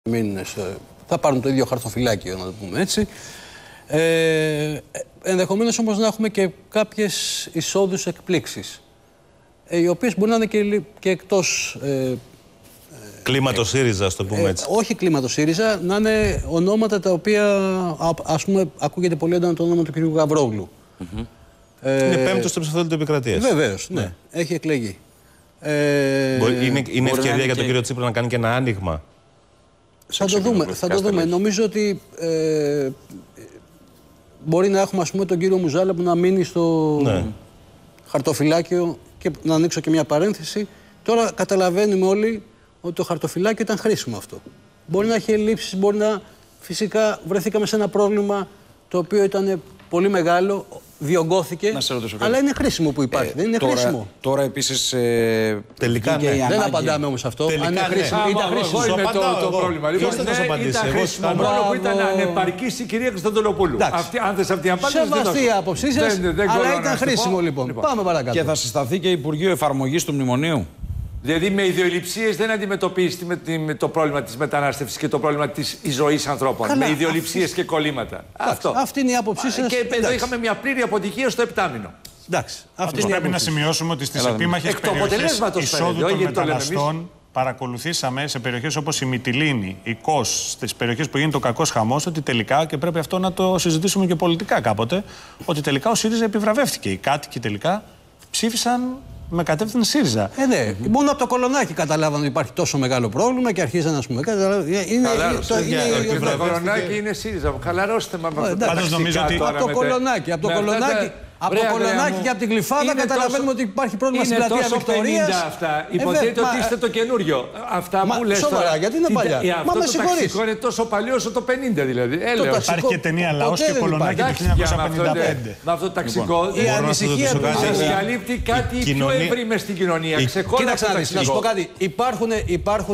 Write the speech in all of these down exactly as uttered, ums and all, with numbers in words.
Θα πάρουν το ίδιο χαρτοφυλάκιο, να το πούμε έτσι. Ε, ενδεχομένως όμως να έχουμε και κάποιες εισόδους εκπλήξεις, ε, οι οποίες μπορεί να είναι και, και εκτός... Ε, κλίματος ΣΥΡΙΖΑ, ας το πούμε έτσι. Ε, όχι κλίματος ΣΥΡΙΖΑ, να είναι ονόματα τα οποία, ας πούμε, ακούγεται πολύ έντονα το όνομα του κ. Γαβρόγλου. Mm-hmm. ε, είναι πέμπτος στο ψηφοδέλτιο επικρατείας. Βεβαίως, ναι. ναι. Έχει εκλεγεί. Ε, μπορεί, είναι είναι ευκαιρία για τον κύριο Τσίπρα να κάνει και ένα άνοιγμα. Θα το δούμε. Θα το δούμε. Νομίζω ότι ε, μπορεί να έχουμε, ας πούμε, τον κύριο Μουζάλα που να μείνει στο ναι. χαρτοφυλάκιο, και να ανοίξω και μια παρένθεση. Τώρα καταλαβαίνουμε όλοι ότι το χαρτοφυλάκιο ήταν χρήσιμο αυτό. Μπορεί να έχει ελλείψεις, μπορεί να... Φυσικά βρεθήκαμε σε ένα πρόβλημα το οποίο ήταν πολύ μεγάλο, διωγγώθηκε, αλλά είναι χρήσιμο που υπάρχει. Ε, δεν είναι τώρα, χρήσιμο. Τώρα επίσης. Ε, τελικά ναι. ανάγκη... Δεν απαντάμε όμως αυτό. Τελικά, αν είναι χρήσιμο. Ναι. Ήταν χρήσιμο. Εγώ είμαι το, το πρόβλημα. Ποιος θα σας απαντήσει? Ήταν χρήσιμο. Μόνο που ήταν ανεπαρκής η κυρία Χριστοδουλοπούλου. Αν θες αυτή η απάντηση. Σεβαστή η άποψή σας, αλλά ήταν χρήσιμο λοιπόν. Πάμε παρακάτω. Και θα συσταθεί και Υπουργείο Εφαρμογής του Μνημονίου. Δηλαδή με ιδεολειψίες δεν αντιμετωπίζεις με το πρόβλημα της μετανάστευσης και το πρόβλημα της ζωής ανθρώπων. Καλά, με ιδεολειψίες αυτή... και κολλήματα. Αυτό. Αυτή είναι η άποψή σας. Και εδώ εντάξει. είχαμε μια πλήρη αποτυχία στο επτάμινο. Εντάξει. Αυτή πρέπει να σημειώσουμε ότι στις επίμαχες περιοχές εισόδου των μεταναστών παρακολουθήσαμε σε περιοχές όπως η Μυτιλήνη, η Κος, στις περιοχές που γίνεται ο κακός χαμός, ότι τελικά, και πρέπει αυτό να το συζητήσουμε και πολιτικά κάποτε, ότι τελικά ο ΣΥΡΙΖΑ επιβραβεύτηκε. Οι κάτοικοι τελικά ψήφισαν με κατεύθυνση ΣΥΡΙΖΑ. Ε, ναι. Mm-hmm. Μόνο από το Κολονάκι καταλάβανε ότι υπάρχει τόσο μεγάλο πρόβλημα και αρχίζαν να πούμε. Είναι, Χαλάρωστε. Το Κολονάκι είναι ΣΥΡΙΖΑ. Χαλαρώστε με αυτό. Πάντως νομίζω ότι. Από το Κολονάκι. Από το Κολονάκι. Από το Κολονάκι και από την Γλυφάδα καταλαβαίνουμε ότι υπάρχει πρόβλημα στην πλατεία Βικτωρίας. Είναι αυτά. Υποθέτω ότι είστε το καινούριο. Αυτά που λες. Σοβαρά, γιατί είναι παλιά. Μα με συγχωρείς. Είναι τόσο παλιό όσο το πενήντα δηλαδή. Υπάρχει και ταινία Λαός και Κολονάκι το χίλια εννιακόσια πενήντα πέντε. Με αυτό το ταξικό. Η ανησυχία του σας καλύπτει κάτι πιο ευρύ μες στην κοινωνία. Κοίταξε να σου πω κάτι. Υπάρχουν.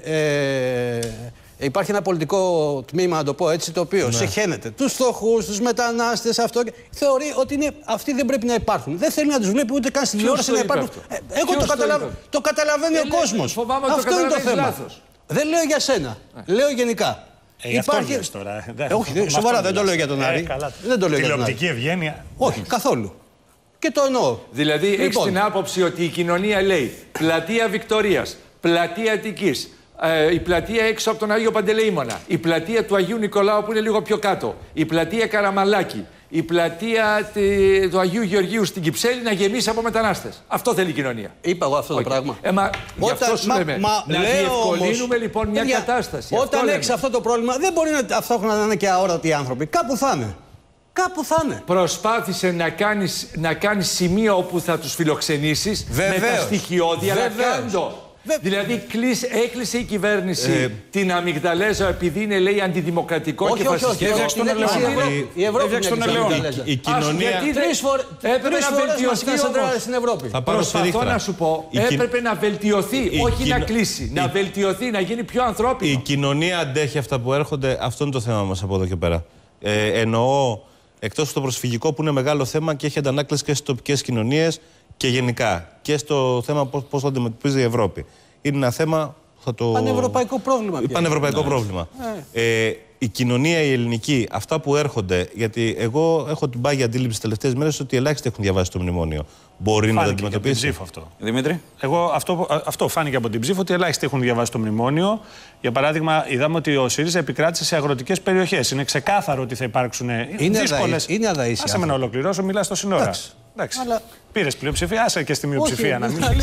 Υπάρχει ένα πολιτικό τμήμα, να το πω έτσι, το οποίο ναι. συχαίνεται τους φτωχούς, τους μετανάστες, αυτό. Θεωρεί ότι είναι, αυτοί δεν πρέπει να υπάρχουν. Δεν θέλει να τους βλέπει ούτε καν στην τηλεόραση να υπάρχουν. Ε, εγώ το, καταλαβα... το, το καταλαβαίνει ε, ο κόσμος. Αυτό το είναι το θέμα. Λάθος. Δεν λέω για σένα. Ε. Λέω γενικά. Ε, Υπάρχει... Αυτό τώρα. Ε, όχι, σοβαρά δεν το λέω για τον Άρη. Ε, δεν το λέω για τον Άρη. Τηλεοπτική ευγένεια. Όχι, καθόλου. Και το εννοώ. Δηλαδή λοιπόν. Έχεις την άποψη ότι η κοινωνία λέει πλατεία Βικτωρίας, πλατεία Αττικής. Ε, η πλατεία έξω από τον Άγιο Παντελεήμονα, η πλατεία του Αγίου Νικολάου που είναι λίγο πιο κάτω, η πλατεία Καραμαλάκη, η πλατεία τε, του Αγίου Γεωργίου στην Κυψέλη να γεμίσει από μετανάστες. Αυτό θέλει η κοινωνία. Είπα εγώ αυτό το okay. πράγμα. Ε, μα, γι' αυτό σου μα, λέμε. Μα, να διευκολύνουμε όμως, λοιπόν μια παιδιά, κατάσταση. Όταν έχεις αυτό το πρόβλημα, δεν μπορεί να, αυτόχρονα να είναι και αόρατοι οι άνθρωποι. Κάπου θα είναι. Κάπου θα είναι. Προσπάθησε να κάνεις, να κάνεις σημείο όπου θα τους φιλοξενήσεις με τα στοιχειώδη, αλλά κάντο. Δηλαδή κλείς, έκλεισε η κυβέρνηση ε, την Αμυγδαλέζα επειδή είναι, λέει, αντιδημοκρατικό όχι, και φασιστικό. Όχι, όχι, όχι. Η Ευρώπη έφτιαξε τον Ελαιόν. Η κοινωνία... Τρεις φορές να βελτιωθεί στην Ευρώπη. Προσπαθώ να σου πω, έπρεπε να βελτιωθεί, όχι να κλείσει. Να βελτιωθεί, να γίνει πιο ανθρώπινο. Η κοινωνία αντέχει αυτά που έρχονται. Αυτό είναι το θέμα μας από εδώ και πέρα. Εννοώ, εκτός στο προσφυγικό που είναι μεγάλο θέμα και έχει αντανάκλαση και στις τοπικές κοινωνίες και γενικά. Και στο θέμα πώς το αντιμετωπίζει η Ευρώπη. Είναι ένα θέμα. Θα το... Πανευρωπαϊκό πρόβλημα. Πανευρωπαϊκό ναι. πρόβλημα. Ναι. Ε, η κοινωνία, η ελληνική, αυτά που έρχονται. Γιατί εγώ έχω την πάγια αντίληψη τις τελευταίες μέρες ότι ελάχιστοι έχουν διαβάσει το μνημόνιο. Μπορεί φάνηκε να το αντιμετωπίσει. Από την ψήφο αυτό. Δημήτρη. Εγώ, αυτό, αυτό φάνηκε από την ψήφο ότι ελάχιστοι έχουν διαβάσει το μνημόνιο. Για παράδειγμα, είδαμε ότι ο ΣΥΡΙΖΑ επικράτησε σε αγροτικές περιοχές. Είναι ξεκάθαρο ότι θα υπάρξουν δύσκολες. Είναι αδαΐσια. Άσε με να ολοκληρώσω, μιλά στο σύνορα. Εντάξει. Αλλά... Πήρε πλειοψηφία, άσε και στη μειοψηφία να μιλήσει.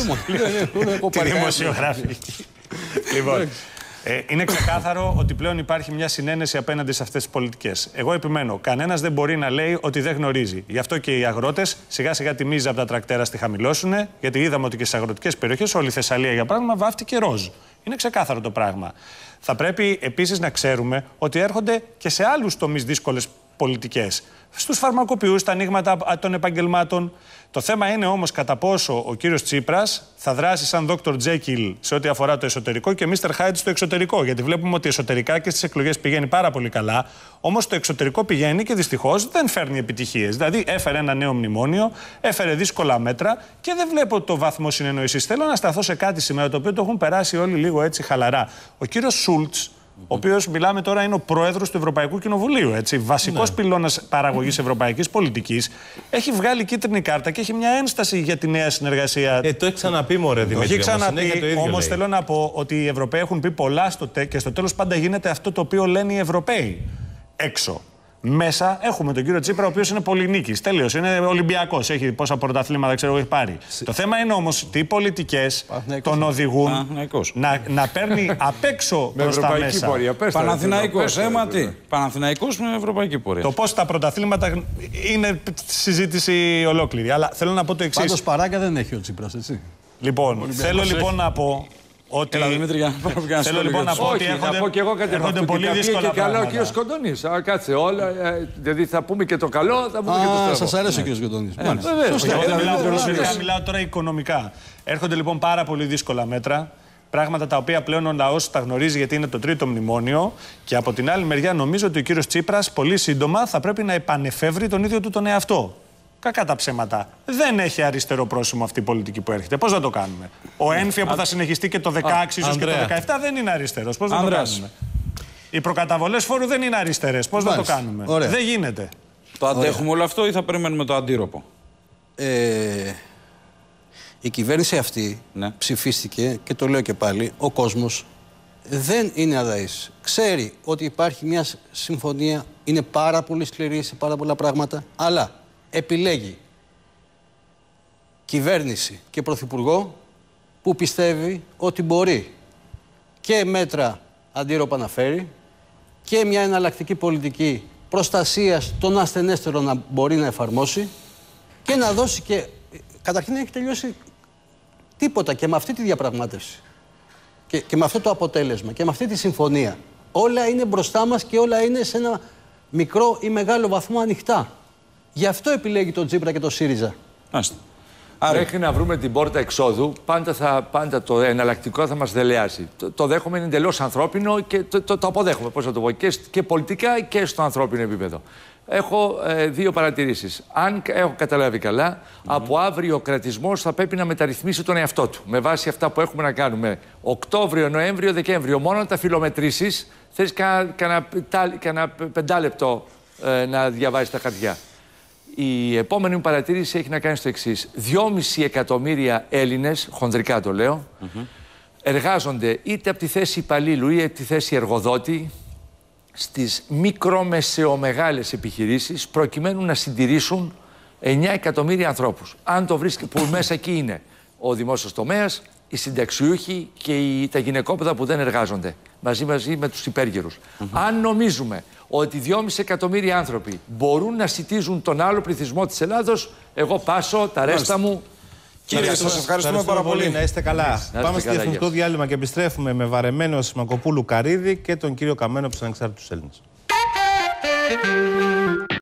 Τη δημοσιογράφη. Λοιπόν. Ε, είναι ξεκάθαρο ότι πλέον υπάρχει μια συνένεση απέναντι σε αυτές τις πολιτικές. Εγώ επιμένω, κανένας δεν μπορεί να λέει ότι δεν γνωρίζει. Γι' αυτό και οι αγρότες σιγά σιγά τη μίζα από τα τρακτέρα στη χαμηλώσουν, γιατί είδαμε ότι και στις αγροτικές περιοχές, όλη η Θεσσαλία για παράδειγμα, βάφτηκε ροζ. Είναι ξεκάθαρο το πράγμα. Θα πρέπει επίσης να ξέρουμε ότι έρχονται και σε άλλους τομείς δύσκολες πολιτικές. Στους φαρμακοποιούς, στα ανοίγματα των επαγγελμάτων. Το θέμα είναι όμως κατά πόσο ο κύριος Τσίπρας θα δράσει σαν δόκτωρ Τζέκιλ σε ό,τι αφορά το εσωτερικό και μίστερ Χάιντ στο εξωτερικό. Γιατί βλέπουμε ότι εσωτερικά και στις εκλογές πηγαίνει πάρα πολύ καλά. Όμως το εξωτερικό πηγαίνει και δυστυχώς δεν φέρνει επιτυχίες. Δηλαδή έφερε ένα νέο μνημόνιο, έφερε δύσκολα μέτρα και δεν βλέπω το βαθμό συνεννόησης. Θέλω να σταθώ σε κάτι σήμερα το οποίο το έχουν περάσει όλοι λίγο έτσι χαλαρά. Ο κύριος Σούλτς, ο οποίος, μιλάμε τώρα, είναι ο πρόεδρος του Ευρωπαϊκού Κοινοβουλίου. Έτσι, βασικός ναι. πυλώνας παραγωγής ευρωπαϊκής πολιτικής, έχει βγάλει κίτρινη κάρτα και έχει μια ένσταση για τη νέα συνεργασία. Ε, το έχει ξαναπεί, μωρέ Δημήτρη. Το έχει ξαναπεί, όμως θέλω να πω ότι οι Ευρωπαίοι έχουν πει πολλά στο τε, και στο τέλος πάντα γίνεται αυτό το οποίο λένε οι Ευρωπαίοι έξω. Μέσα έχουμε τον κύριο Τσίπρα, ο οποίος είναι πολυνίκης. Τέλειος, είναι Ολυμπιακός. Έχει πόσα πρωταθλήματα, ξέρω, έχει πάρει. Το θέμα είναι όμως τι πολιτικές τον οδηγούν να, να παίρνει απ' έξω προς τα μέσα. Πορεία, Παναθηναϊκός, έμα τι. Παναθηναϊκός με ευρωπαϊκή πορεία. Το πώς τα πρωταθλήματα είναι συζήτηση ολόκληρη. Αλλά θέλω να πω το εξής. Πάντως παράκα δεν έχει ο Τσίπρας, έτσι. Λοιπόν, θέλω λοιπόν να πω. Ότι... Έλα, Δημήτρη, για να θέλω λοιπόν να πω ότι έρχονται, να πω και εγώ κάτι έρχονται αυτό, πολύ και δύσκολα και πράγματα. καλά ο κύριος Κοντώνης. Α, κάτσε όλα, ε, δηλαδή θα πούμε και το καλό, θα πούμε Α, και το στραβό. Σας αρέσει ναι. ο κύριος Κοντώνης. Ναι, ναι. Σωστά. Εγώ δεν μιλάω προσωπικά, μιλάω τώρα οικονομικά. Έρχονται λοιπόν πάρα πολύ δύσκολα μέτρα. Πράγματα τα οποία πλέον ο λαός τα γνωρίζει γιατί είναι το τρίτο μνημόνιο. Και από την άλλη μεριά νομίζω ότι ο κύριος Τσίπρας πολύ σύντομα θα πρέπει να επανεφεύρει τον ίδιο του τον εαυτό. Κακά τα ψέματα. Δεν έχει αριστερό πρόσημο αυτή η πολιτική που έρχεται. Πώς θα το κάνουμε? Ο ένφια που θα συνεχιστεί και το δεκαέξι, ίσως και το δεκαεπτά, δεν είναι αριστερός. Πώς θα το κάνουμε? Οι προκαταβολές φόρου δεν είναι αριστερές. Πώς θα το κάνουμε? Ωραία. Δεν γίνεται. Το αντέχουμε όλο αυτό ή θα περιμένουμε το αντίρροπο? Ε, η κυβέρνηση αυτή ναι. ψηφίστηκε και το λέω και πάλι, ο κόσμος δεν είναι αδαής. Ξέρει ότι υπάρχει μια συμφωνία, είναι πάρα πολύ σκληρή σε πάρα πολλά πράγματα, αλλά επιλέγει κυβέρνηση και πρωθυπουργό που πιστεύει ότι μπορεί και μέτρα αντίρροπα να φέρει και μια εναλλακτική πολιτική προστασίας των ασθενέστερων να μπορεί να εφαρμόσει και να δώσει και... Καταρχήν έχει τελειώσει τίποτα και με αυτή τη διαπραγμάτευση και, και με αυτό το αποτέλεσμα και με αυτή τη συμφωνία. Όλα είναι μπροστά μας και όλα είναι σε ένα μικρό ή μεγάλο βαθμό ανοιχτά. Γι' αυτό επιλέγει τον Τσίπρα και τον ΣΥΡΙΖΑ. Άστε. Μέχρι να βρούμε την πόρτα εξόδου, πάντα, θα, πάντα το εναλλακτικό θα μας δελεάσει. Το, το δέχομαι, είναι εντελώς ανθρώπινο και το, το, το αποδέχομαι, πώς θα το πω, και, και πολιτικά και στο ανθρώπινο επίπεδο. Έχω ε, δύο παρατηρήσεις. Αν έχω καταλάβει καλά, mm-hmm. από αύριο ο κρατισμός θα πρέπει να μεταρρυθμίσει τον εαυτό του. Με βάση αυτά που έχουμε να κάνουμε Οκτώβριο, Νοέμβριο, Δεκέμβριο. Μόνο τα φιλομετρήσεις θέλεις κανένα πεντάλεπτο ε, να διαβάζεις τα χαρτιά. Η επόμενη μου παρατήρηση έχει να κάνει στο εξής. Δυόμισι εκατομμύρια Έλληνες, χονδρικά το λέω, mm-hmm. εργάζονται είτε από τη θέση υπαλλήλου είτε από τη θέση εργοδότη στις μικρομεσαιομεγάλες επιχειρήσεις προκειμένου να συντηρήσουν εννιά εκατομμύρια ανθρώπους. Αν το βρίσκει, που μέσα εκεί είναι ο δημόσιος τομέας, οι συνταξιούχοι και οι, τα γυναικόπαιδα που δεν εργάζονται, μαζί μαζί με τους υπέργυρους. Mm-hmm. Αν νομίζουμε ότι δυόμισι εκατομμύρια άνθρωποι μπορούν να σιτίζουν τον άλλο πληθυσμό της Ελλάδος, εγώ πάσω τα ρέστα μου. Κύριε, σας ευχαριστούμε πάρα πολύ. Να είστε καλά. Να Πάμε στο διαφημιστικό διάλειμμα και επιστρέφουμε με βαρεμένο Σιμακοπούλου Καρύδη και τον κύριο Καμένο από τους Ανεξάρτητους Έλληνες.